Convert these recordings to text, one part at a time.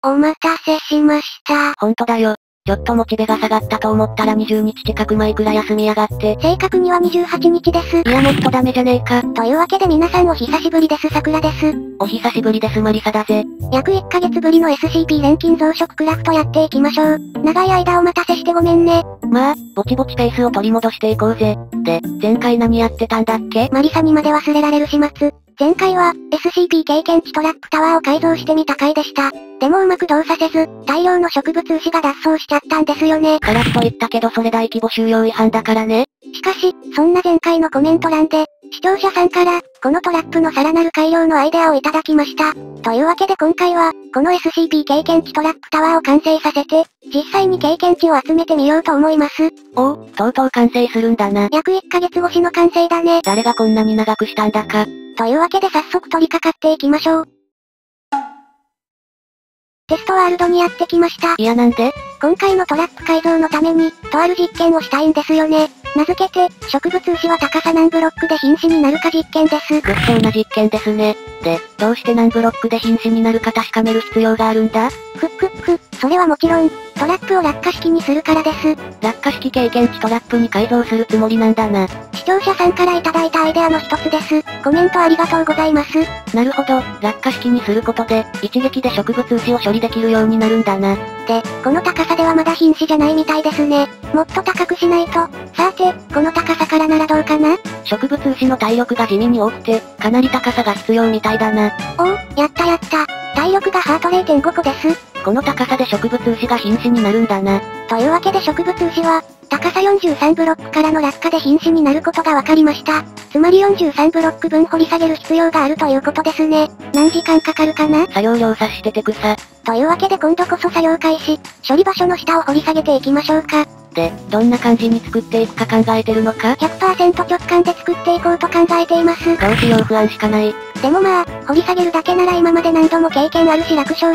お待たせしました。 ほんとだよ。ちょっとモチベが下がったと思ったら20日近く前くらい休みやがって。 正確には28日です。 いやもっとダメじゃねえか。 というわけで皆さんお久しぶりです。さくらです。 お久しぶりですマリサだぜ。 約1ヶ月ぶりの SCP 錬金増殖クラフトやっていきましょう。長い間お待たせしてごめんね。 まあ、ぼちぼちペースを取り戻していこうぜ。で、前回何やってたんだっけ？ マリサにまで忘れられる始末。前回は、SCP 経験値トラップタワーを改造してみた回でした。でもうまく動作せず、大量の植物牛が脱走しちゃったんですよね。 カラッと言ったけどそれ大規模収容違反だからね。 しかし、そんな前回のコメント欄で、視聴者さんから、このトラップのさらなる改良のアイデアをいただきました。というわけで今回は、この SCP 経験値トラップタワーを完成させて、実際に経験値を集めてみようと思います。 おお、とうとう完成するんだな。 約1ヶ月越しの完成だね。 誰がこんなに長くしたんだか。 というわけで早速取り掛かっていきましょう。テストワールドにやってきました。 いやなんで？ 今回のトラップ改造のために、とある実験をしたいんですよね。名付けて、植物牛は高さ何ブロックで瀕死になるか実験です。 物騒な実験ですね。で、どうして何ブロックで瀕死になるか確かめる必要があるんだ？ それはもちろん、トラップを落下式にするからです。 落下式経験値トラップに改造するつもりなんだな。 視聴者さんからいただいたアイデアの一つです。コメントありがとうございます。 なるほど、落下式にすることで、一撃で植物牛を処理できるようになるんだな。 で、この高さではまだ瀕死じゃないみたいですね。もっと高くしないと。さて、この高さからならどうかな？ 植物牛の体力が地味に多くて、かなり高さが必要みたいだな。 おお、やったやった。体力がハート 0.5 個です。 この高さで植物牛が瀕死になるんだな。 というわけで植物牛は、高さ43ブロックからの落下で瀕死になることが分かりました。つまり43ブロック分掘り下げる必要があるということですね。何時間かかるかな？ 作業量察しててくさ。 というわけで今度こそ作業開始。処理場所の下を掘り下げていきましょうか。 で、どんな感じに作っていくか考えてるのか？ 100% 直感で作っていこうと考えています。 どうしよう不安しかない。 でもまあ、掘り下げるだけなら今まで何度も経験あるし楽勝。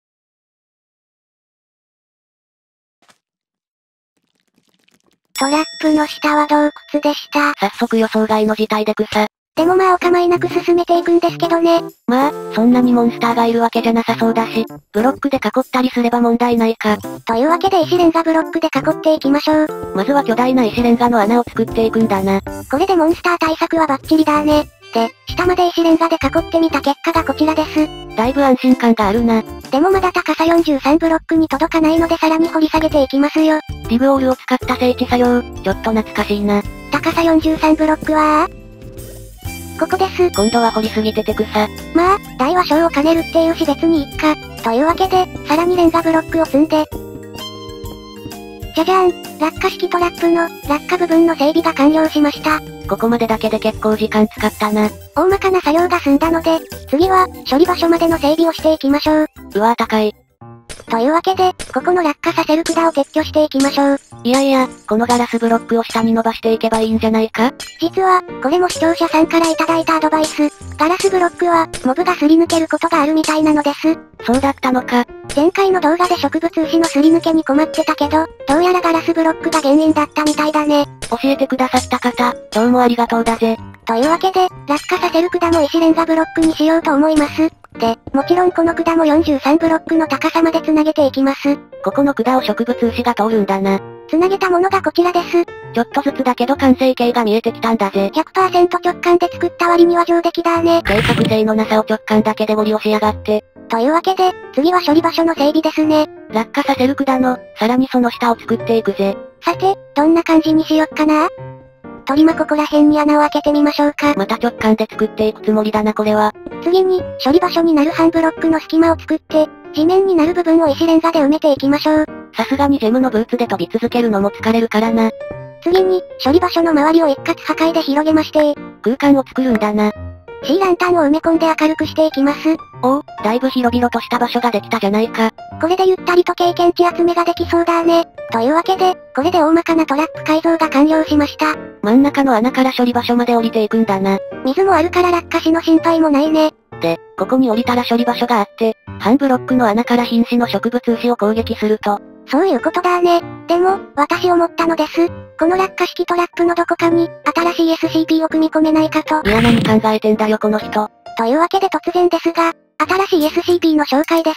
トラップの下は洞窟でした。 早速予想外の事態で草。 でもまあお構いなく進めていくんですけどね。 まあ、そんなにモンスターがいるわけじゃなさそうだし、ブロックで囲ったりすれば問題ないか。 というわけで石レンガブロックで囲っていきましょう。 まずは巨大な石レンガの穴を作っていくんだな。 これでモンスター対策はバッチリだね。で、下まで石レンガで囲ってみた結果がこちらです。 だいぶ安心感があるな。 でもまだ高さ43ブロックに届かないのでさらに掘り下げていきますよ。 ディグオールを使った整地作業、ちょっと懐かしいな。 高さ43ブロックはここです。 今度は掘りすぎてて草。 まあ、大は小を兼ねるっていうし別にいっか。というわけで、さらにレンガブロックを積んで。じゃじゃーん、落下式トラップの、落下部分の整備が完了しました。 ここまでだけで結構時間使ったな。 大まかな作業が済んだので、次は、処理場所までの整備をしていきましょう。 うわー高い。 というわけで、ここの落下させる管を撤去していきましょう。 いやいや、このガラスブロックを下に伸ばしていけばいいんじゃないか？ 実は、これも視聴者さんからいただいたアドバイス。ガラスブロックは、モブがすり抜けることがあるみたいなのです。 そうだったのか。 前回の動画で植物牛のすり抜けに困ってたけど、どうやらガラスブロックが原因だったみたいだね。 教えてくださった方、どうもありがとうだぜ。 というわけで、落下させる管も石レンガブロックにしようと思います。で、もちろんこの管も43ブロックの高さまで繋げていきます。 ここの管を植物牛が通るんだな。 繋げたものがこちらです。 ちょっとずつだけど完成形が見えてきたんだぜ。 100% 直感で作った割には上出来だね。 計画性のなさを直感だけでゴリ押しやがって。 というわけで、次は処理場所の整備ですね。 落下させる管の、さらにその下を作っていくぜ。 さて、どんな感じにしよっかな？鳥間ここら辺に穴を開けてみましょうか。 また直感で作っていくつもりだなこれは。 次に、処理場所になる半ブロックの隙間を作って、地面になる部分を石レンガで埋めていきましょう。 さすがにジェムのブーツで飛び続けるのも疲れるからな。 次に、処理場所の周りを一括破壊で広げまして、 空間を作るんだな。 シーランタンを埋め込んで明るくしていきます。 おお、だいぶ広々とした場所ができたじゃないか。 これでゆったりと経験値集めができそうだね。というわけで、これで大まかなトラップ改造が完了しました。 真ん中の穴から処理場所まで降りていくんだな。 水もあるから落下死の心配もないね。 で、ここに降りたら処理場所があって、半ブロックの穴から瀕死の植物牛を攻撃すると。 そういうことだね。でも、私思ったのです。この落下式トラップのどこかに、新しい SCP を組み込めないかと。 いや何考えてんだよこの人。 というわけで突然ですが、新しい SCP の紹介です。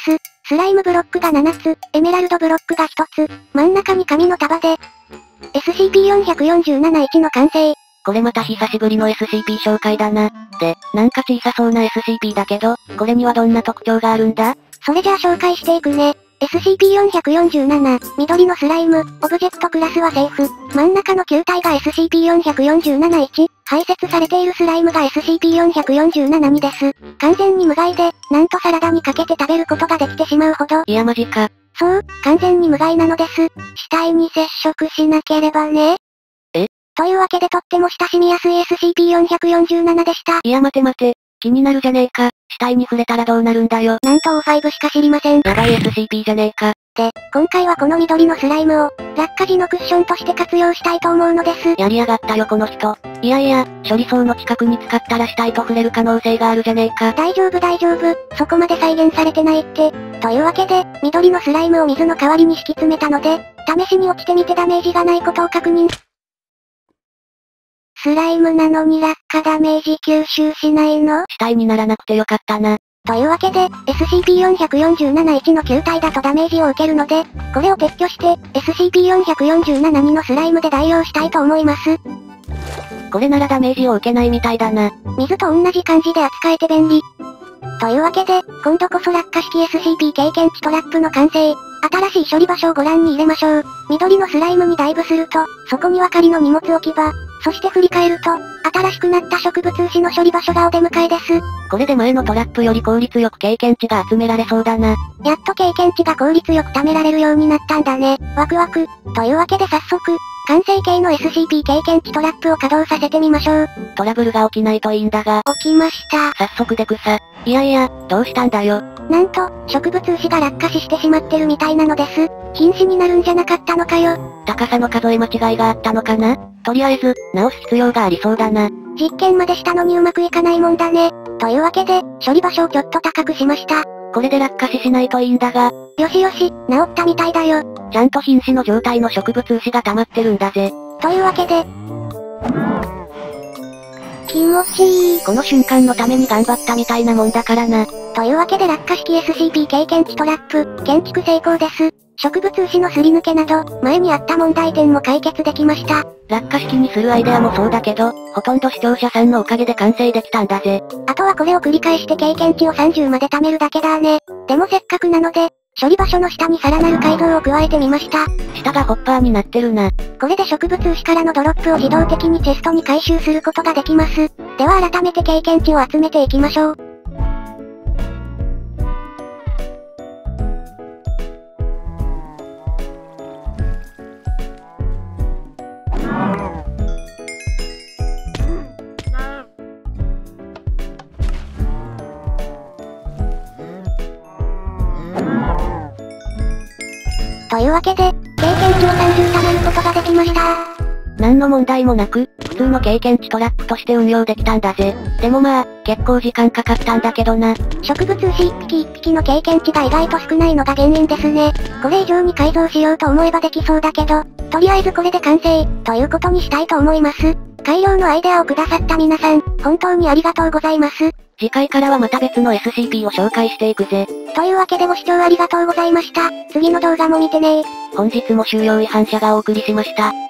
スライムブロックが7つ、エメラルドブロックが1つ、真ん中に紙の束で、SCP-447-1 の完成。 これまた久しぶりの SCP 紹介だな。で、なんか小さそうな SCP だけど、これにはどんな特徴があるんだ？ それじゃあ紹介していくね。SCP-447、緑のスライム、オブジェクトクラスはセーフ。真ん中の球体が SCP-447-1、排泄されているスライムが SCP-447-2 です。完全に無害で、なんとサラダにかけて食べることができてしまうほど。 いやマジか。 そう、完全に無害なのです。死体に接触しなければね。というわけでとっても親しみやすい SCP-447 でした。 いや待て待て、気になるじゃねえか。死体に触れたらどうなるんだよ。 なんと O5 しか知りません。 やばい SCP じゃねえか。 で、今回はこの緑のスライムを、落下時のクッションとして活用したいと思うのです。 やりやがったよこの人。いやいや、処理槽の近くに使ったら死体と触れる可能性があるじゃねえか。 大丈夫大丈夫、そこまで再現されてないって。というわけで、緑のスライムを水の代わりに敷き詰めたので、試しに落ちてみてダメージがないことを確認。スライムなのに落下ダメージ吸収しないの？ 死体にならなくてよかったな。 というわけで、SCP-447-1 の球体だとダメージを受けるので、これを撤去して、SCP-447-2 のスライムで代用したいと思います。 これならダメージを受けないみたいだな。 水と同じ感じで扱えて便利。というわけで、今度こそ落下式 SCP 経験値トラップの完成。新しい処理場所をご覧に入れましょう。緑のスライムにダイブすると、そこには仮の荷物置き場。そして振り返ると、新しくなった植物牛の処理場所がお出迎えです。 これで前のトラップより効率よく経験値が集められそうだな。 やっと経験値が効率よく貯められるようになったんだね。ワクワク。というわけで早速、完成形の SCP 経験値トラップを稼働させてみましょう。 トラブルが起きないといいんだが。 起きました。 早速で草。いやいや、どうしたんだよ。 なんと、植物牛が落下死してしまってるみたいなのです。瀕死になるんじゃなかったのかよ。 高さの数え間違いがあったのかな？とりあえず、直す必要がありそうだな。 実験までしたのにうまくいかないもんだね。というわけで、処理場所をちょっと高くしました。 これで落下死しないといいんだが。 よしよし、治ったみたいだよ。 ちゃんと瀕死の状態の植物牛が溜まってるんだぜ。 というわけで、気持ちいい。 この瞬間のために頑張ったみたいなもんだからな。 というわけで落下式 SCP 経験値トラップ、建築成功です。植物牛のすり抜けなど、前にあった問題点も解決できました。 落下式にするアイデアもそうだけど、ほとんど視聴者さんのおかげで完成できたんだぜ。 あとはこれを繰り返して経験値を30まで貯めるだけだね。でもせっかくなので、処理場所の下にさらなる改造を加えてみました。 下がホッパーになってるな。 これで植物牛からのドロップを自動的にチェストに回収することができます。では改めて経験値を集めていきましょう。というわけで、経験値を30貯めることができました。 何の問題もなく、普通の経験値トラップとして運用できたんだぜ。でもまあ、結構時間かかったんだけどな。 植物牛一匹一匹の経験値が意外と少ないのが原因ですね。これ以上に改造しようと思えばできそうだけど、とりあえずこれで完成、ということにしたいと思います。改良のアイデアをくださった皆さん、本当にありがとうございます。 次回からはまた別の SCP を紹介していくぜ。 というわけでご視聴ありがとうございました。次の動画も見てねー。 本日も収容違反者がお送りしました。